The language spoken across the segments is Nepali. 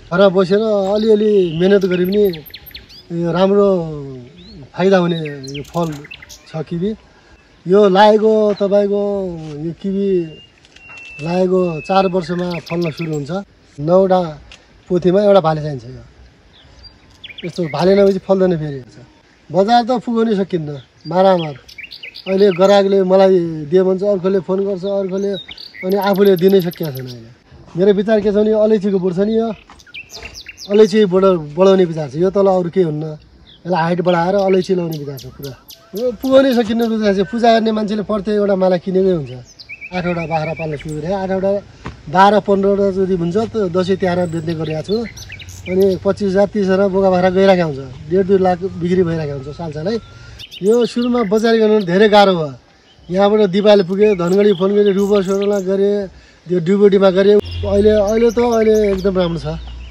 घर बसेर अलिअलि मेहनत गरे पनि राम्रो फाइदा हुने यो फल छ किवी। यो लागेको तपाईको यो किवी लागेको 4 वर्षमा फल्न सुरु हुन्छ। 9वटा पोथीमा एउटा भाले चाहिन्छ। यो यस्तो भाले नभएपछि फल्दैन फेरि। बजार त पुगाउनै सकिन्न मारामार। अहिले ग्राहकले मलाई दिए भन्छ, अर्कोले फोन गर्छ, अर्कोले अनि आफूले दिनै सकिएको छैन। अहिले मेरो विचार के छ भने अलैँचीको बोट छ नि, यो अलैँची बढाउने विचार छ। यो तल अरू केही हुन्न, यसलाई हाइट बढाएर अलैँची लाउने विचार छ पुरा। यो पुगाउनै सकिन्न विचार छ। पूजा गर्ने मान्छेले प्रत्येक एउटा माला किनेकै हुन्छ। 8वटा बाख्रा पाल्न सुरु गरेँ। 8वटा 12-15वटा जति हुन्छ त दसैँ तिहारमा बेच्ने गरिरहेको छु। अनि 25,000 30,000 बोका बाख्रा गइरहेको हुन्छ। 1.5-2 लाख बिक्री भइरहेको हुन्छ सालसालै। यो सुरुमा बजार गर्नु धेरै गाह्रो भयो। यहाँबाट दिपाले पुग्यो, धनगढी फोन गरेँ, रुबसोरला गरेँ, त्यो डुबोटीमा गरेँ। अहिले एकदम राम्रो छ।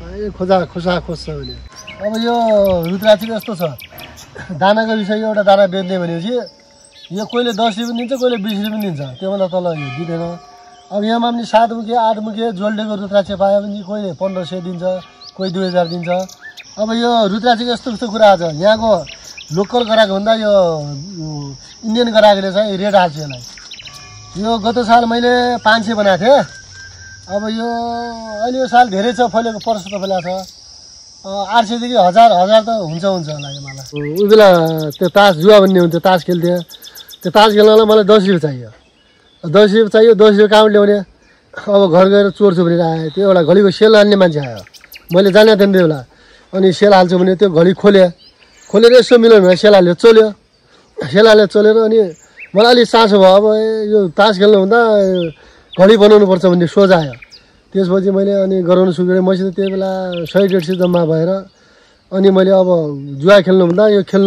खोसा खोज्छ अहिले। अब यो रुद्राक्षी यस्तो छ, दानाको विषय एउटा दाना बेच्ने भनेपछि यो कोहीले 10 रुपियाँ दिन्छ, कोहीले 20 रुपियाँ दिन्छ। त्योभन्दा तल यो दिँदैन। अब यहाँमा पनि 7 मुखे 8 मुखे जोल्डेको रुद्राक्ष पायो भने कोहीले 1500 दिन्छ, कोही 2000 दिन्छ। अब यो रुद्राक्षीको यस्तो कुरा छ, यहाँको लोकल ग्राहक भन्दा यो इन्डियन ग्राहकले चाहिँ रेट हाल्छ यसलाई। यो गत साल मैले 500 बनाएको थिएँ। अब यो अहिले यो साल धेरै छ फलेको, पर्छ त फलेको छ। 800 देखि 1000 त हुन्छ होला यो माला। उही बेला त्यो तास जुवा भन्ने हुन्थ्यो, तास खेल्थेँ। त्यो तास खेल्नलाई मलाई 10 रुपियाँ चाहियो। 10 रुपियाँ चाहियो, 10 रुपियाँ कहाँबाट ल्याउने? अब घर गएर चोर्छु भनेर आएँ। त्यो एउटा घडीको सेल हाल्ने मान्छे आयो, मैले जानेको थिएँ त्यो बेला। अनि सेल हाल्छु भने त्यो घडी खोलेर यसो मिलाउनु भयो, सेल हाल्यो, चल्यो। सेल हालेर चलेर अनि मलाई अलिक चासो भयो। अब यो तास खेल्नुभन्दा घडी बनाउनुपर्छ भन्ने सोच आयो। त्यसपछि मैले अनि गराउनु सुरु गरेँ। मसित त्यो बेला 100-150 जम्मा भएर अनि मैले अब जुवा खेल्नुभन्दा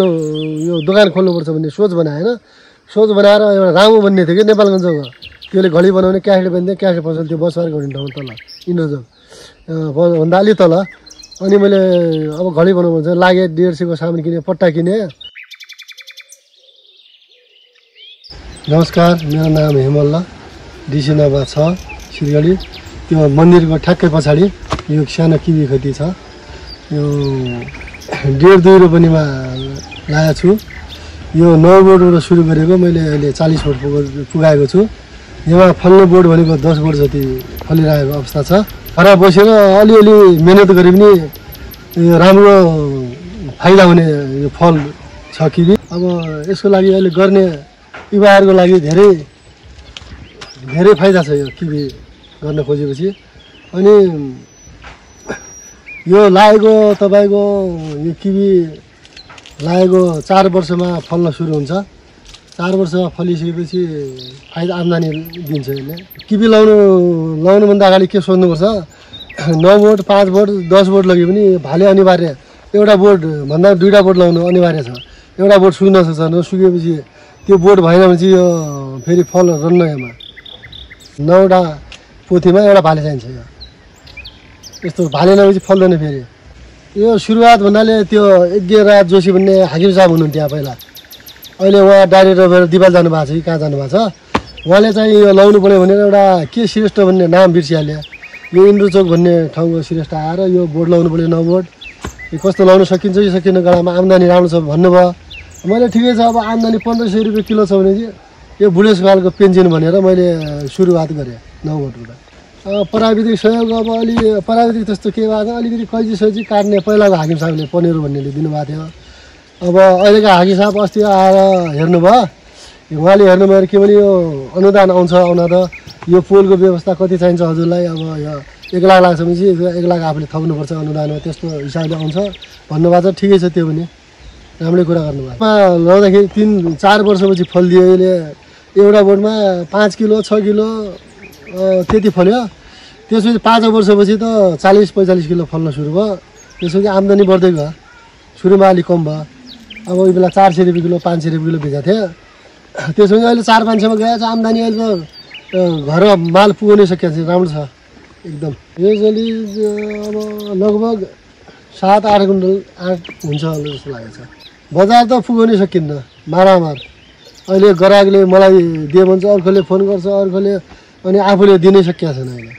यो दोकान खोल्नुपर्छ भन्ने सोच बनाएँ। सोच बनाएर एउटा रामु भन्ने थियो कि नेपालगञ्जको, त्यसले घडी बनाउने क्यासेट बन्थ्यो। क्यासेट पसल त्यो बसवार घडी ठाउँ तल इन्डोजोग भन्दा अलि तल। अनि मैले अब घडी बनाउनु भन्छ लागे 150 को सामान किने, पट्टा किने। नमस्कार, मेरो नाम हेमल्ल, डिसी नम्बर 6 सिलगढी। त्यो मन्दिरको ठ्याक्कै पछाडि यो सानो किवी खेती छ। यो 1.5-2 रुपियाँमा लगाएको छु। यो 9 बोटबाट सुरु गरेको, मैले अहिले 40 बोट पुगाएको छु। यहाँ फल्ने बोट भनेको 10 बोट जति फलिरहेको अवस्था छ। घर बसेर अलिअलि मेहनत गरे पनि यो राम्रो फाइदा हुने यो फल छ किवी। अब यसको लागि अहिले गर्ने युवाहरूको लागि धेरै फाइदा छ यो किवी गर्न खोजेपछि। अनि यो लागेको तपाईको यो किवी लागेको 4 वर्षमा फल्न सुरु हुन्छ। 4 वर्षमा फलिसकेपछि फाइदा आम्दानी दिन्छ यसले। किवी लाउनुभन्दा अगाडि के सोच्नुपर्छ, 9 बोट 5 बोट 10 बोट लगे पनि भाले अनिवार्य। एउटा बोट भन्दा 2टा बोट लाउनु अनिवार्य छ। एउटा बोट सुक्न सक्छ, नसुकेपछि त्यो बोट भएन भने चाहिँ यो फेरि फल रन्न। यसमा 9वटा पोथीमा एउटा भाले चाहिन्छ। यो यस्तो भाले नभएपछि फल्दैन फेरि। यो सुरुवात भन्नाले त्यो यज्ञराज जोशी भन्ने हाकिम साहब हुनुहुन्थ्यो पहिला। अहिले उहाँ डाइरेक्टर भएर दिपाल जानुभएको छ कि कहाँ जानुभएको छ। उहाँले चाहिँ यो लाउनु पऱ्यो भनेर एउटा के श्रेष्ठ भन्ने नाम बिर्सिहाल्यो। यो इन्द्रचोक भन्ने ठाउँको श्रेष्ठ आएर यो बोट लाउनु पऱ्यो 9 बोट। यो कस्तो लाउन सकिन्छ कि सकिन्न, गडामा आम्दानी राम्रो छ भन्नुभयो। मैले ठिकै छ, अब आम्दानी 1500 रुपियाँ किलो छ भने चाहिँ यो बुढेसकालको पेन्सन भनेर मैले सुरुवात गरेँ 9 बोटबाट। प्राविधिक सहयोग अब अलि प्राविधिक त्यस्तो के भएको छ, अलिकति कैँची काट्ने पहिलाको हाकिम साहबले पनेरो भन्नेले दिनुभएको थियो। अब अहिलेको हाकिम साहब अस्ति आएर हेर्नुभयो। उहाँले हेर्नुभयो के भने यो अनुदान आउँछ आउन त यो पोलको व्यवस्था कति चाहिन्छ हजुरलाई, अब यो 1 लाख लाग्छ भने चाहिँ 1 लाख आफूले थप्नुपर्छ अनुदानमा, त्यस्तो हिसाबले आउँछ भन्नुभएको छ। ठिकै छ, त्यो पनि राम्रै कुरा गर्नुभयो। लाउँदाखेरि 3-4 वर्षपछि फल दियो यसले। एउटा बोटमा 5 किलो 6 किलो त्यति फल्यो। त्यसपछि 5 वर्षपछि त 40-45 किलो फल्न सुरु भयो। त्यसपछि आम्दानी बढ्दै गयो। सुरुमा अलिक कम भयो। अब उही बेला 400 रुपियाँ किलो 500 रुपियाँ किलो बेचेको थिएँ। त्यसपछि अहिले 400-500मा गएको छ आम्दानी। अहिले त घर माल पुगाउनै सकिएको छ, राम्रो छ एकदम। यसले अब लगभग 7-8 कुन्टल 8 हुन्छ जस्तो लागेको छ। बजार त पुगाउनै सकिन्न मारामार। अहिले ग्राहकले मलाई दिए भन्छ, अर्कोले फोन गर्छ, अर्कोले अनि आफूले दिनै सकिएको छैन अहिले।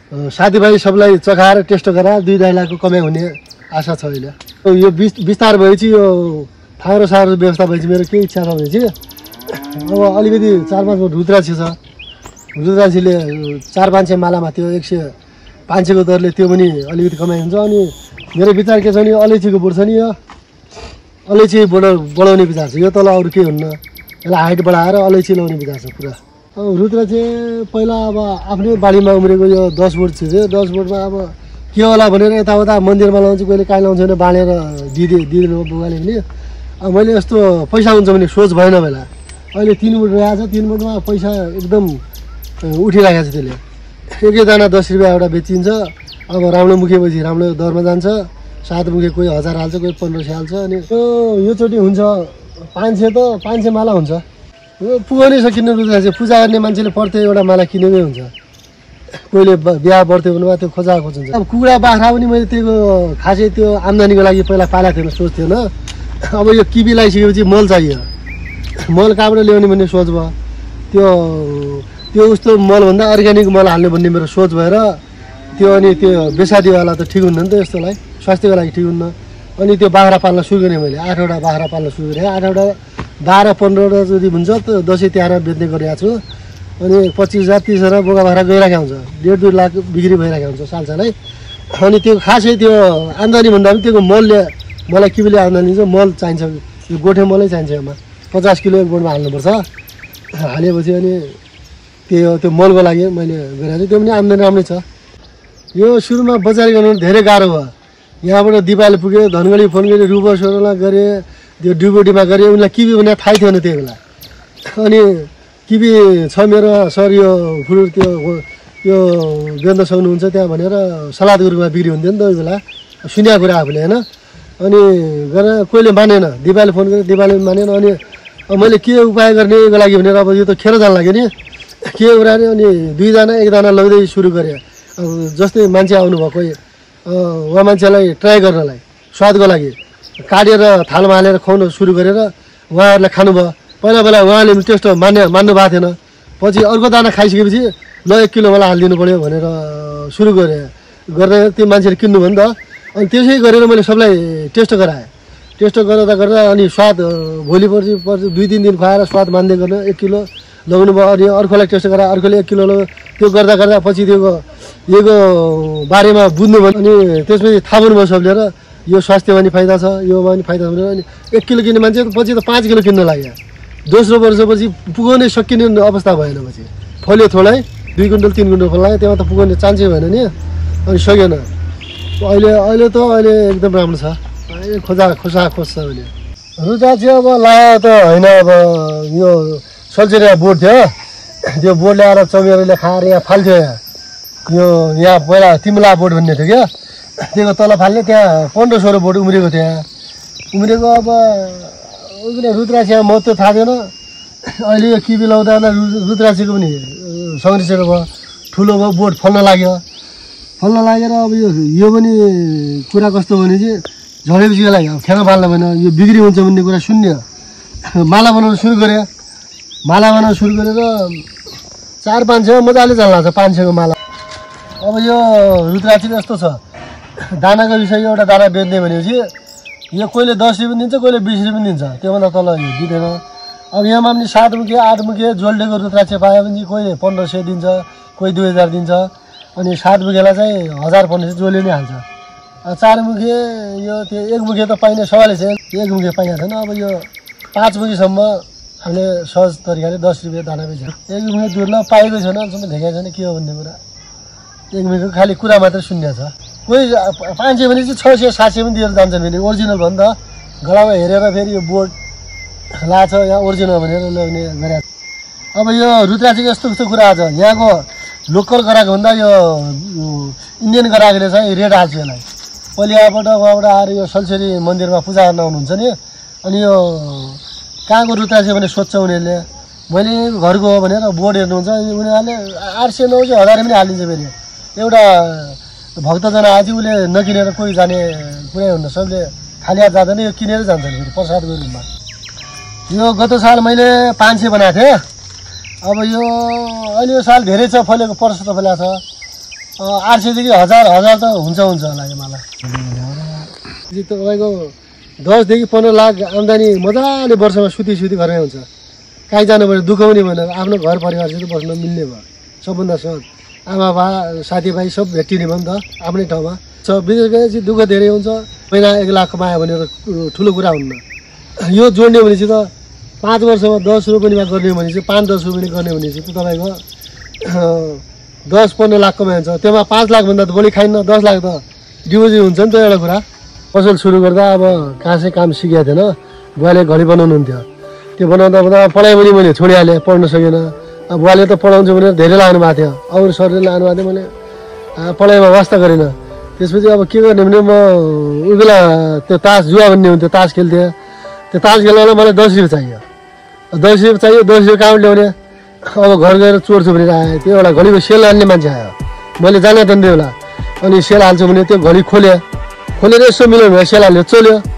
साथीभाइ सबलाई चखाएर टेस्ट गराएर 2-2.5 लाखको कमाइ हुने आशा छ अहिले। यो विस्तार भएपछि यो फारो सारो व्यवस्था भएपछि मेरो केही इच्छा छ भएपछि अब अलिकति 4-5 रुद्राक्षी छ। रुद्राक्षीले 4-500 मालामा त्यो 100-500 को दरले त्यो पनि अलिकति कमाइ हुन्छ। अनि मेरो विचार के छ भने अलैँचीको बोट छ नि, यो अलैँची बढाउने विचार छ। यो तल अरू केही हुन्न, यसलाई हाइट बढाएर अलैँची लाउने विचार छ पुरा। रुद्राक्षी पहिला अब आफ्नै बारीमा उम्रेको यो 10 बोट छ। 10 बोटमा अब के होला भनेर यताउता मन्दिरमा लाउँछु, कहिले काहीँ लाउँछु भने बाँडेर दिदिनु बुबाले पनि। अब मैले यस्तो पैसा हुन्छ भने सोच भएन बेला। अहिले 3 बोट रहेको छ, 3 बोटमा पैसा एकदम उठिरहेको छ। त्यसले एक दाना 10 रुपियाँ एउटा बेचिन्छ। अब राम्रो मुखेपछि राम्रो दरमा जान्छ। 7 मुखे कोही 1000 हाल्छ, कोही 1500 हाल्छ। अनि यो चोटि हुन्छ 500 त 500 माला हुन्छ। यो पुगाउनै सकिने रुद्राक्षी पूजा गर्ने मान्छेले प्रत्येक एउटा माला किनेकै हुन्छ। कोहीले बिहा बर्थ्यो भने त्यो खोजा खोजिन्छ। अब कुखुरा बाख्रा पनि मैले त्यो खासै त्यो आम्दानीको लागि पहिला पालेको थिएन, सोच थिएन। अब यो किबी लगाइसकेपछि मल चाहियो। मल कहाँबाट ल्याउने भन्ने सोच भयो। त्यो उस्तो मलभन्दा अर्ग्यानिक मल हाल्ने भन्ने मेरो सोच भएर त्यो अनि त्यो बेसादीवाला त ठिक हुन्न नि त, यस्तोलाई स्वास्थ्यको लागि ठिक हुन्न। अनि त्यो बाख्रा पाल्न सुरु गरेँ मैले। 8वटा बाख्रा पाल्न सुरु गरेँ। 8वटा 12-15वटा जति हुन्छ त दसैँ तिहारमा बेच्ने गरिरहेको छु। अनि 25,000 30,000 बोका बाख्रा गइरहेको हुन्छ। 1.5-2 लाख बिक्री भइरहेको हुन्छ सालसालै। अनि त्यो खासै त्यो आम्दानी भन्दा पनि त्यो मलले मलाई किबीले आम्दानी दिन्छ। मल चाहिन्छ, यो गोठे मलै चाहिन्छ। यसमा 50 किलो एक बोटमा हाल्नुपर्छ। हालेपछि अनि त्यो मलको लागि मैले गरेको छु। त्यो पनि आम्दानी राम्रै छ। यो सुरुमा बजारी गर्नु धेरै गाह्रो भयो। यहाँबाट दिपाली पुगेँ, धनगढी फोन गरेँ, रुबर सोरला गरेँ, त्यो ड्युबोटीमा गरेँ। उनीलाई किबी भने थाहै थिएन त्यही बेला। अनि किबी छ मेरो सर, यो फुल यो बेच्न सक्नुहुन्छ त्यहाँ भनेर सलादको रूपमा बिक्री हुन्थ्यो नि त त्यही बेला, सुनेको कुरा आफूले होइन। अनि गरेर कोहीले मानेन। दिपाली फोन गरेँ, दिपाली मानेन। अनि मैले के उपाय गर्नेको लागि भनेर अब यो त खेर जान लाग्यो नि, के उराने। अनि 2 जना 1 दाना लग्दै सुरु गरेँ। अब जस्तै मान्छे आउनुभयो कोही, उहाँ मान्छेलाई ट्राई गर्नलाई स्वादको लागि काटेर थालमा हालेर खुवाउन सुरु गरेर उहाँहरूलाई खानुभयो। पहिला उहाँले पनि टेस्ट मान्नु भएको थिएन। पछि अर्को दाना खाइसकेपछि ल 1 किलो मलाई हालिदिनु पऱ्यो भनेर सुरु गरेँ। गर्दा त्यो मान्छेले किन्नु भयो नि त। अनि त्यसै गरेर मैले सबलाई टेस्ट गराएँ। टेस्ट गर्दा अनि स्वाद भोलिपर्सि 2-3 दिन खुवाएर स्वाद मान्दै गर्न 1 किलो लगाउनु भयो। अनि अर्कोलाई टेस्ट गराएर अर्कोले 1 किलो लग्यो। त्यो गर्दा पछि यो बारेमा बुझ्नुभयो। अनि त्यसपछि थाहा पाउनुभयो सबले र यो स्वास्थ्यमा पनि फाइदा छ, योमा पनि फाइदा छ भनेर। अनि 1 किलो किन्ने मान्छे पछि त 5 किलो किन्न लाग्यो। दोस्रो वर्षपछि पुगाउनै सकिने अवस्था भएन। पछि फल्यो थोरै 2 क्विन्टल 3 क्विन्टल फल लाग्यो। त्यहाँ त पुगाउने चान्सै भएन नि। अनि सकेन। अहिले एकदम राम्रो छ। खोसा खोज्छ भने रुद्राक्षी अब लगायो त होइन। अब यो सल्चेरिया बोट थियो, त्यो बोट ल्याएर चमेरले खाएर यहाँ फाल्थ्यो। यहाँ पहिला तिम्ला बोट भन्ने थियो क्या, त्यो तल फाल्ने। त्यहाँ 1500 बोट उम्रेको थियो। उम्रेको अब रुद्राक्षीमा महत्त्व थाहा थिएन। अहिले यो किबी लाउँदा रुद्राक्षीको पनि संरक्षण भयो, ठुलो भयो, बोट फल्न लाग्यो। लागेर अब यो पनि कुरा कस्तो भने चाहिँ झरेपछिको लागि अब खेर फाल्न भएन, यो बिक्री हुन्छ भन्ने कुरा शून्य। माला बनाउन सुरु गरेँ। माला बनाउन सुरु गरेर 4-500 मजाले जान लाग्छ। 500 को माला। अब यो रुद्राक्षी यस्तो छ, दानाको विषय एउटा दाना बेच्ने भनेपछि यो कोहीले 10 रुपियाँ दिन्छ, कोहीले 20 रुपियाँ दिन्छ। त्योभन्दा तल यो दिँदैन। अब यहाँमा पनि 7 मुखे 8 मुखे जोल्डेको रुद्राक्षी पायो भने कोही 1500 दिन्छ, कोही 2000 दिन्छ। अनि 7 मुखेलाई चाहिँ 1000-1500 जोली नै हाल्छ। 4 मुखे यो त्यो 1 मुखे त पाइने सवालै छैन। 1 मुखे पाइएको छैन। अब यो 5 मुखेसम्म हामीले सहज तरिकाले 10 रुपियाँ दाना बेच्छ। 1 मुखे दुर्लभ पाएको छैन, अहिलेसम्म देखाएको छैन के हो भन्ने कुरा। 1 मुखेको खालि कुरा मात्रै सुन्ने छ। कोही 500 भने चाहिँ 600-700 पनि दिएर जान्छन्। फेरि ओरिजिनल भयो नि त। गलामा हेरेर फेरि यो बोर्ड लाछ यहाँ ओरिजिनल भनेर ल्याउने गरेको। अब यो रुद्राक्षीको यस्तो कुरा छ, यहाँको लोकल गराएको भन्दा यो इन्डियन गराएकोले चाहिँ रेट हाल्छ यसलाई। पहिलाबाट उहाँबाट आएर यो सल्सेरी मन्दिरमा पूजा गर्न आउनुहुन्छ नि। अनि यो कहाँको रुद्राक्षी भने सोध्छ उनीहरूले। मैले घरको हो भनेर बोर्ड हेर्नुहुन्छ, उनीहरूले 800-900 1000 पनि हालिदिन्छ। फेरि एउटा भक्तजना आज उसले नकिनेर कोही जाने कुरै हुन्न। सबले खाली हात जाँदैन, यो किनेर जान्छन् फेरि प्रसादको रूपमा। यो गत साल मैले 500 बनाएको थिएँ। अब यो अहिले यो साल धेरै छ फलेको, पर्स त फलेको छ। 800 देखि 1000 त हुन्छ होला यो मलाई तपाईँको 10 देखि 15 लाख आम्दानी मजाले वर्षमा सुती घरमै हुन्छ कहीँ जानु पर्यो दुःख पनि भएन आफ्नो घर परिवारसित बस्न मिल्ने भयो सबभन्दा सहज आमा बा साथीभाइ सब भेटिने भयो नि त आफ्नै ठाउँमा विशेष गरी चाहिँ दुःख धेरै हुन्छ महिना 1 लाख कमायो भने ठुलो कुरा हुन्न यो जोड्ने भने चाहिँ त 5 वर्षमा 10 रुपैयाँमा गर्ने भने चाहिँ 5-10 रुपैयाँ गर्ने भने चाहिँ तपाईँको 10-15 लाख कमाइन्छ त्यसमा 5 लाखभन्दा त बढी खाइन्न 10 लाख त डिपोजिट हुन्छ नि त एउटा कुरा पसल सुरु गर्दा अब खासै काम सिकेको थिएन बुवाले घडी बनाउनुहुन्थ्यो त्यो बनाउँदा पढाइ पनि मैले छोडिहालेँ पढ्न सकेन अब बुवाले त पढाउँछु भनेर धेरै लानु भएको थियो अरू सरले लानु भएको थियो मैले पढाइमा वास्ता गरेन त्यसपछि अब के गर्ने भने म उही बेला त्यो तास जुवा भन्ने हुन्थ्यो तास खेल्थेँ त्यो तास खेल्नलाई मलाई 10 रुपियाँ चाहियो 10 रुपियाँ चाहियो 10 रुपियाँ कहाँबाट ल्याउने अब घर गएर चोर्छु भनेर आएँ त्यो एउटा घडीको सेल हाल्ने मान्छे आयो मैले जाने त त्यो बेला अनि सेल हाल्छु भने त्यो घडी खोलेर यसो मिलाउनु भयो सेल हाल्यो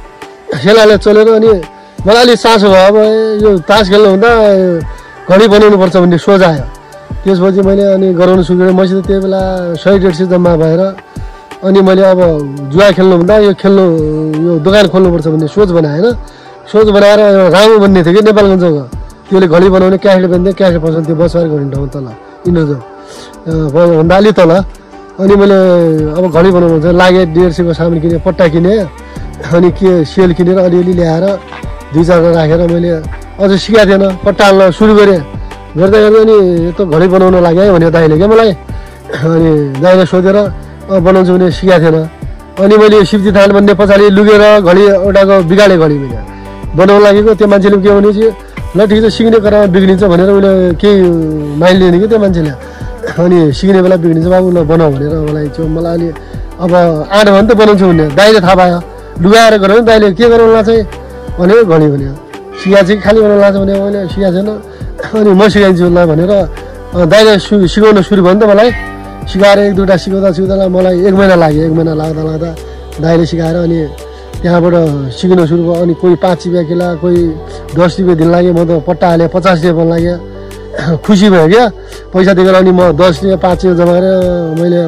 चल्यो अनि मलाई अलिक चासो भयो अब यो तास खेल्नु हुँदा घडी बनाउनुपर्छ भन्ने सोच आयो त्यसपछि मैले अनि गराउनु सुरु गरेँ मसित त्यही बेला 100-150 जम्मा भएर अनि मैले अब जुवा खेल्नु हुँदा यो दोकान खोल्नुपर्छ भन्ने सोच बनाएँ होइन सोच बनाएर रामु भन्ने थियो कि नेपालगञ्जको त्यसले घडी बनाउने क्यासेट बन्थ्यो क्यासेट पसन्द थियो बसवार गर्ने ठाउँ तल इन्डोजो भन्दा अलि तल अनि मैले अब घडी बनाउनु हुन्छ लागे 150 को सामान किनेँ पट्टा किनेँ अनि के सेल किनेर अलिअलि ल्याएर 2-4 राखेर मैले अझ सिकाएको थिएन पट्टा हाल्न सुरु गरेँ गर्दै अनि यस्तो घडी बनाउन लाग्यो है भन्यो दाइले क्या मलाई अनि दाइले सोधेर बनाउँछु भने सिकाएको थिएन अनि मैले शिवजी थान भन्ने पछाडि लुगेर घडी एउटाको बिगाडे घडी मैले बनाउन लागेको त्यो मान्छेले के भने चाहिँ ल ठिक छ सिक्ने क्रममा बिग्रिन्छ भनेर उसले केही माइल लिने कि त्यो मान्छेले अनि सिक्ने बेला बिग्रिन्छ बाबु ल बनाऊ भनेर मलाई अलि अब आँट भने त बनाउँछु भने दाइले थाहा पायो लुगाएर गऱ्यो भने दाइले के गराउनु लाग्छ भनेर घडी भन्यो सिकाएको चाहिँ खालि बनाउनु लाग्छ भने मैले सिकाएको छैन अनि म सिकाइदिन्छु ल भनेर दाइले सिकाउन सुरु भयो नि त मलाई सिकाएर 1-2 सिकाउँदा मलाई 1 महिना लाग्यो 1 महिना लाग्दा दाइले सिकाएर अनि त्यहाँबाट सिक्न सुरु भयो अनि कोही 5 रुपियाँ किला कोही 10 रुपियाँ दिन लाग्यो म त पट्टा हालेँ 50 रुपियाँ पनि लाग्यो खुसी भयो क्या पैसा दिएर अनि म 10 रुपियाँ 5 रुपियाँ जम्मा गरेर मैले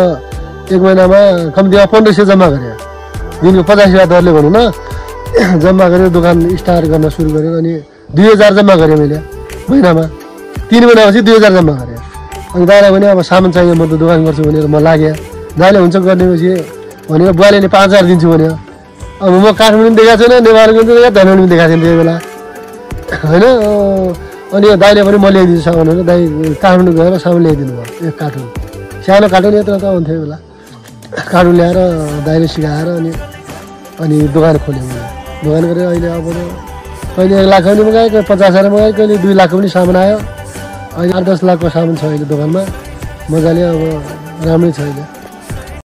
1 महिनामा कम्तीमा 1500 जम्मा गरेँ दिनको 50 रुपियाँ दरले भनौँ न जम्मा गरेर दोकान स्टार्ट गर्न सुरु गरेर अनि 2000 जम्मा गरेँ मैले महिनामा 3 महिनापछि 2000 जम्मा गरेँ अनि दाइलाई भने अब सामान चाहियो म त दोकान गर्छु भनेर म लागेँ दाइले हुन्छ गर्नेपछि भनेर बुवाले नि 5000 दिन्छु भन्यो अब म काठमाडौँ देखाएको छैन नेपालगञ्ज धनगढी देखाएको थिएँ त्यही बेला होइन अनि दाइले पनि म ल्याइदिन्छु सामान भनेर दाइ काठमाडौँ गएर सामान ल्याइदिनु भयो 1 कार्टुन सानो कार्टुन यत्रो त हुन्थ्यो बेला कार्टुन ल्याएर दाइले सिकाएर अनि दोकान खोल्यो मैले दोकान गरेर अहिले अब कहिले 1 लाख पनि मगाएँ कहिले 50,000 मगाएँ कहिले 2 लाख पनि सामान आयो अहिले 8-10 लाखको सामान छ अहिले दोकानमा मजाले अब राम्रै छ अहिले